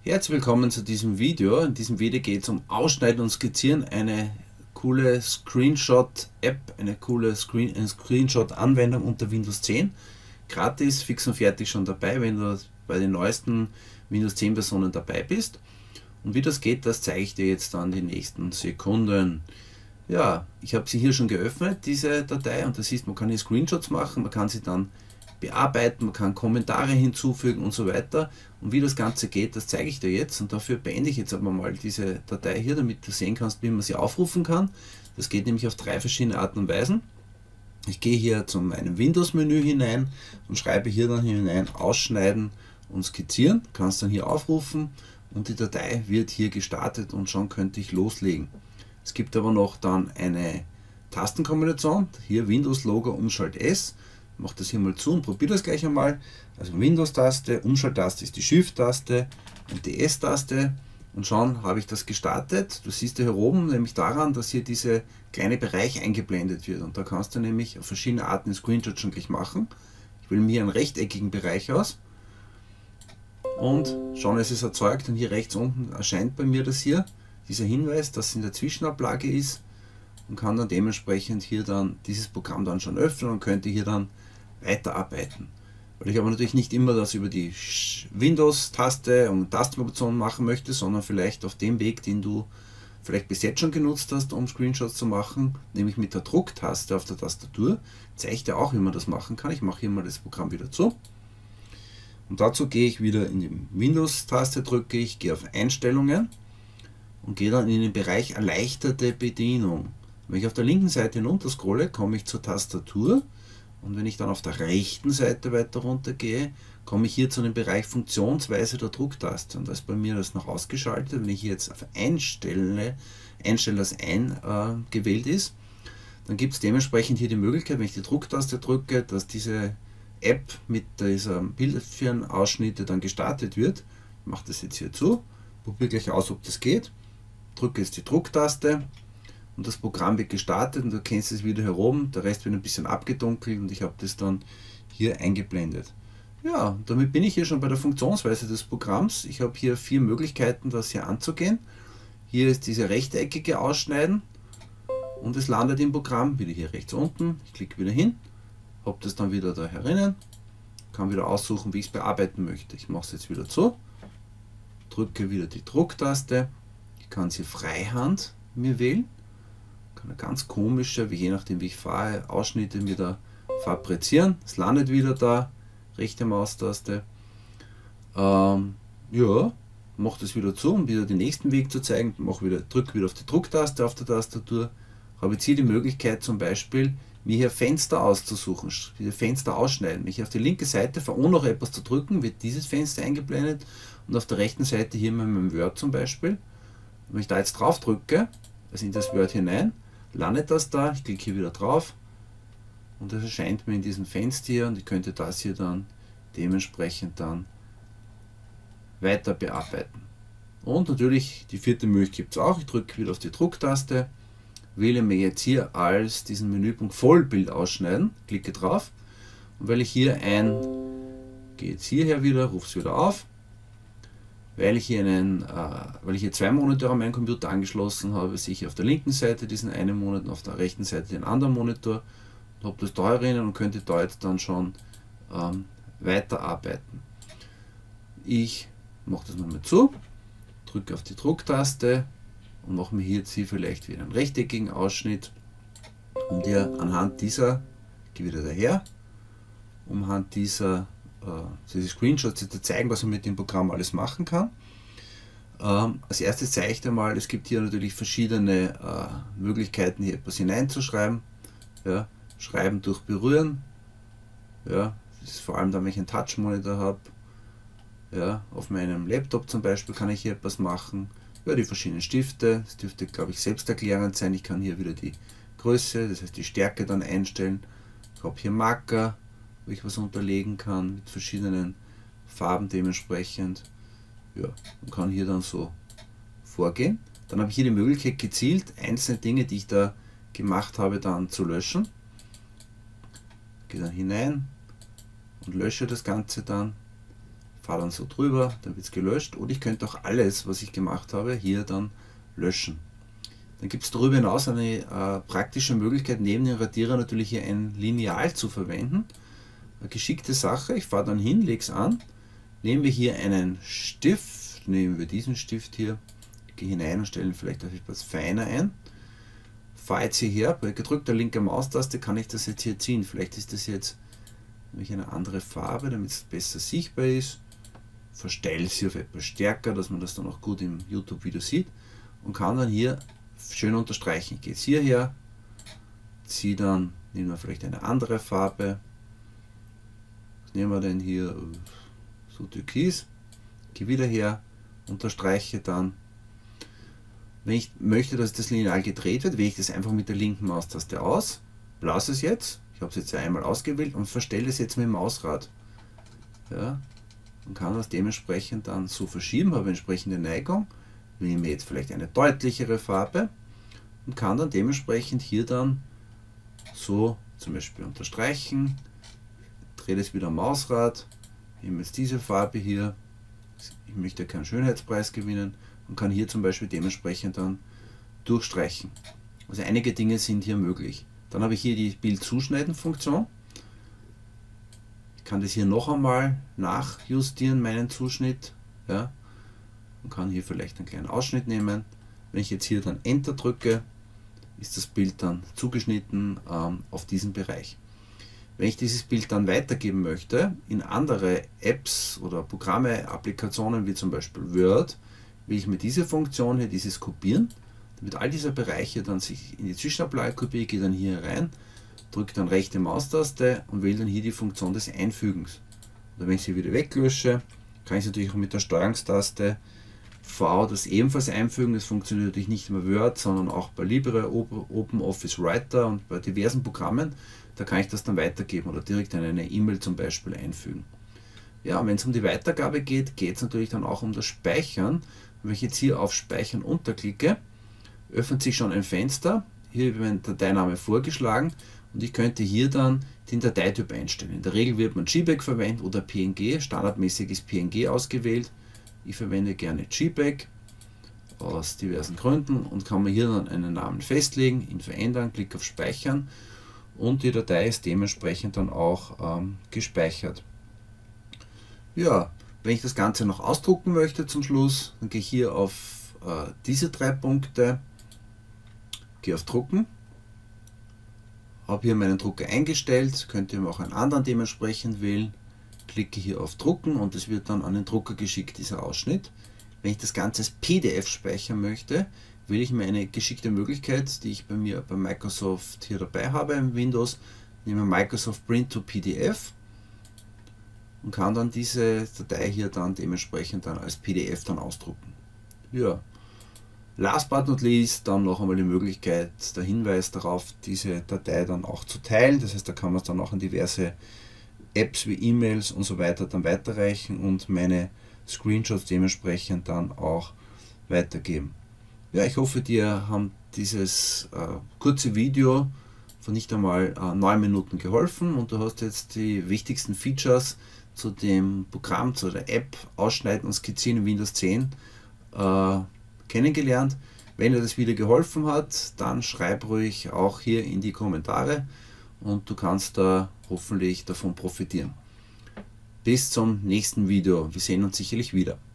Herzlich willkommen zu diesem Video. In diesem Video geht es um Ausschneiden und Skizzieren, eine coole Screenshot-App, eine coole Screenshot-Anwendung unter Windows 10. Gratis, fix und fertig schon dabei, wenn du bei den neuesten Windows 10 Versionen dabei bist. Und wie das geht, das zeige ich dir jetzt dann die nächsten Sekunden. Ja, ich habe sie hier schon geöffnet, diese Datei, und das ist, man kann hier Screenshots machen, man kann sie dann bearbeiten, man kann Kommentare hinzufügen und so weiter. Und wie das Ganze geht, das zeige ich dir jetzt, und dafür beende ich jetzt aber mal diese Datei hier, damit du sehen kannst, wie man sie aufrufen kann. Das geht nämlich auf 3 verschiedene Arten und Weisen. Ich gehe hier zu meinem Windows-Menü hinein und schreibe hier dann hinein Ausschneiden und Skizzieren. Du kannst dann hier aufrufen und die Datei wird hier gestartet und schon könnte ich loslegen. Es gibt aber noch dann eine Tastenkombination, hier Windows-Logo Umschalt S. Ich mache das hier mal zu und probiere das gleich einmal. Also Windows-Taste, Umschalttaste ist die Shift-Taste und die S-Taste, und schon habe ich das gestartet. Du siehst hier oben nämlich daran, dass hier dieser kleine Bereich eingeblendet wird, und da kannst du nämlich auf verschiedene Arten den Screenshot schon gleich machen. Ich wähle mir einen rechteckigen Bereich aus und schon ist es erzeugt, und hier rechts unten erscheint bei mir das hier, dieser Hinweis, dass es in der Zwischenablage ist, und kann dann dementsprechend hier dann dieses Programm dann schon öffnen und könnte hier dann weiterarbeiten. Weil ich aber natürlich nicht immer das über die Windows-Taste und Tastenkombination machen möchte, sondern vielleicht auf dem Weg, den du vielleicht bis jetzt schon genutzt hast, um Screenshots zu machen, nämlich mit der Drucktaste auf der Tastatur, zeige ich dir auch, wie man das machen kann. Ich mache hier mal das Programm wieder zu. Und dazu gehe ich wieder in die Windows-Taste, drücke ich, gehe auf Einstellungen und gehe dann in den Bereich Erleichterte Bedienung. Wenn ich auf der linken Seite hinunter scrolle, komme ich zur Tastatur, und wenn ich dann auf der rechten Seite weiter runter gehe, komme ich hier zu dem Bereich Funktionsweise der Drucktaste, und da ist bei mir das noch ausgeschaltet. Wenn ich jetzt auf einstelle, dass gewählt ist, dann gibt es dementsprechend hier die Möglichkeit, wenn ich die Drucktaste drücke, dass diese App mit dieser Bildschirmausschnitte dann gestartet wird. Ich mache das jetzt hier zu, probiere gleich aus, ob das geht, drücke jetzt die Drucktaste und das Programm wird gestartet, und du kennst es wieder hier oben, der Rest wird ein bisschen abgedunkelt und ich habe das dann hier eingeblendet. Ja, damit bin ich hier schon bei der Funktionsweise des Programms. Ich habe hier 4 Möglichkeiten, das hier anzugehen. Hier ist diese rechteckige Ausschneiden und es landet im Programm wieder hier rechts unten. Ich klicke wieder hin, habe das dann wieder da herinnen, kann wieder aussuchen, wie ich es bearbeiten möchte. Ich mache es jetzt wieder zu, drücke wieder die Drucktaste, ich kann sie Freihand mir wählen. Kann ganz komische, je nachdem wie ich fahre, Ausschnitte mir da fabrizieren. Es landet wieder da, rechte Maustaste. Ja, mache das wieder zu, um wieder den nächsten Weg zu zeigen. Drücke wieder auf die Drucktaste auf der Tastatur. Habe jetzt hier die Möglichkeit, zum Beispiel mir hier Fenster auszusuchen, diese Fenster ausschneiden. Wenn ich auf die linke Seite fahre, ohne noch etwas zu drücken, wird dieses Fenster eingeblendet, und auf der rechten Seite hier mit meinem Word zum Beispiel. Wenn ich da jetzt drauf drücke, also in das Word hinein, landet das da, ich klicke hier wieder drauf und das erscheint mir in diesem Fenster hier, und ich könnte das hier dann dementsprechend dann weiter bearbeiten. Und natürlich die 4. Möglichkeit gibt es auch. Ich drücke wieder auf die Drucktaste, wähle mir jetzt hier als diesen Menüpunkt Vollbild ausschneiden, klicke drauf, und weil ich hier gehe jetzt hierher wieder, rufe es wieder auf, weil ich hier 2 Monitore an meinen Computer angeschlossen habe, sehe ich auf der linken Seite diesen einen Monitor und auf der rechten Seite den anderen Monitor, und habe das da herinnen und könnte da jetzt dann schon weiterarbeiten. Ich mache das nochmal zu, drücke auf die Drucktaste und mache mir hier jetzt vielleicht wieder einen rechteckigen Ausschnitt, um dir anhand dieser, gehe wieder daher, anhand diese Screenshots zu zeigen, was man mit dem Programm alles machen kann. Als erstes zeige ich dir mal, es gibt hier natürlich verschiedene Möglichkeiten, hier etwas hineinzuschreiben. Ja, schreiben durch Berühren. Ja, das ist vor allem dann, wenn ich einen Touch-Monitor habe. Ja, auf meinem Laptop zum Beispiel kann ich hier etwas machen. Ja, die verschiedenen Stifte, das dürfte, glaube ich, selbsterklärend sein. Ich kann hier wieder die Größe, das heißt die Stärke dann einstellen. Ich habe hier Marker, wo ich was unterlegen kann mit verschiedenen Farben dementsprechend. Ja, und kann hier dann so vorgehen. Dann habe ich hier die Möglichkeit, gezielt einzelne Dinge, die ich da gemacht habe, dann zu löschen. Gehe dann hinein und lösche das Ganze dann. fahre dann so drüber, dann wird es gelöscht. Oder ich könnte auch alles, was ich gemacht habe, hier dann löschen. Dann gibt es darüber hinaus eine praktische Möglichkeit, neben dem Radierer natürlich hier ein Lineal zu verwenden. Eine geschickte Sache. Ich fahre dann hin, lege es an, nehmen wir hier einen Stift, nehmen wir diesen Stift hier, gehe hinein und stelle vielleicht etwas feiner ein. Fahre jetzt hierher, bei gedrückter linker Maustaste kann ich das jetzt hier ziehen. Vielleicht ist das jetzt nämlich eine andere Farbe, damit es besser sichtbar ist. Verstelle es hier auf etwas stärker, dass man das dann auch gut im YouTube-Video sieht und kann dann hier schön unterstreichen. Ich gehe jetzt hierher, ziehe dann, nehmen wir vielleicht eine andere Farbe. Was nehmen wir denn hier? So türkis. Gehe wieder her, unterstreiche dann. Wenn ich möchte, dass das Lineal gedreht wird, wähle ich das einfach mit der linken Maustaste aus, blase es jetzt, ich habe es jetzt ja einmal ausgewählt und verstelle es jetzt mit dem Mausrad. Ja, und kann das dementsprechend dann so verschieben, habe entsprechende Neigung, nehme jetzt vielleicht eine deutlichere Farbe und kann dann dementsprechend hier dann so zum Beispiel unterstreichen, drehe das wieder am Mausrad, nehme jetzt diese Farbe hier, ich möchte keinen Schönheitspreis gewinnen, und kann hier zum Beispiel dementsprechend dann durchstreichen. Also einige Dinge sind hier möglich. Dann habe ich hier die Bild-Zuschneiden-Funktion. Ich kann das hier noch einmal nachjustieren, meinen Zuschnitt. Ja, und kann hier vielleicht einen kleinen Ausschnitt nehmen. Wenn ich jetzt hier dann Enter drücke, ist das Bild dann zugeschnitten auf diesen Bereich. Wenn ich dieses Bild dann weitergeben möchte in andere Apps oder Programme, Applikationen wie zum Beispiel Word, will ich mit dieser Funktion hier, dieses Kopieren, damit all diese Bereiche dann sich in die Zwischenablage kopiere, gehe dann hier rein, drücke dann rechte Maustaste und wähle dann hier die Funktion des Einfügens. Und wenn ich sie wieder weglösche, kann ich natürlich auch mit der Steuerungstaste V das ebenfalls einfügen. Das funktioniert natürlich nicht nur Word, sondern auch bei Libre, OpenOffice Writer und bei diversen Programmen. Da kann ich das dann weitergeben oder direkt in eine E-Mail zum Beispiel einfügen. Ja, wenn es um die Weitergabe geht, geht es natürlich dann auch um das Speichern. Wenn ich jetzt hier auf Speichern unterklicke, öffnet sich schon ein Fenster. Hier wird mein Dateiname vorgeschlagen und ich könnte hier dann den Dateityp einstellen. In der Regel wird man JPEG verwenden oder PNG. Standardmäßig ist PNG ausgewählt. Ich verwende gerne JPEG aus diversen Gründen und kann mir hier dann einen Namen festlegen, ihn verändern, Klick auf Speichern und die Datei ist dementsprechend dann auch gespeichert. Ja, wenn ich das Ganze noch ausdrucken möchte zum Schluss, dann gehe ich hier auf diese 3 Punkte, gehe auf Drucken, habe hier meinen Drucker eingestellt, könnt ihr auch einen anderen dementsprechend wählen, klicke hier auf Drucken und es wird dann an den Drucker geschickt, dieser Ausschnitt. Wenn ich das Ganze als PDF speichern möchte, wähle ich mir eine geschickte Möglichkeit, die ich bei mir bei Microsoft hier dabei habe im Windows, nehme Microsoft Print to PDF und kann dann diese Datei hier dann dementsprechend dann als PDF dann ausdrucken. Ja. Last but not least dann noch einmal die Möglichkeit, der Hinweis darauf, diese Datei dann auch zu teilen. Das heißt, da kann man es dann auch an diverse Apps wie E-Mails und so weiter dann weiterreichen und meine Screenshots dementsprechend dann auch weitergeben. Ja, ich hoffe, dir haben dieses kurze Video von nicht einmal 9 Minuten geholfen und du hast jetzt die wichtigsten Features zu dem Programm, zu der App Ausschneiden und Skizzieren in Windows 10 kennengelernt. Wenn dir das Video geholfen hat, dann schreib ruhig auch hier in die Kommentare und du kannst da hoffentlich davon profitieren. Bis zum nächsten Video. Wir sehen uns sicherlich wieder.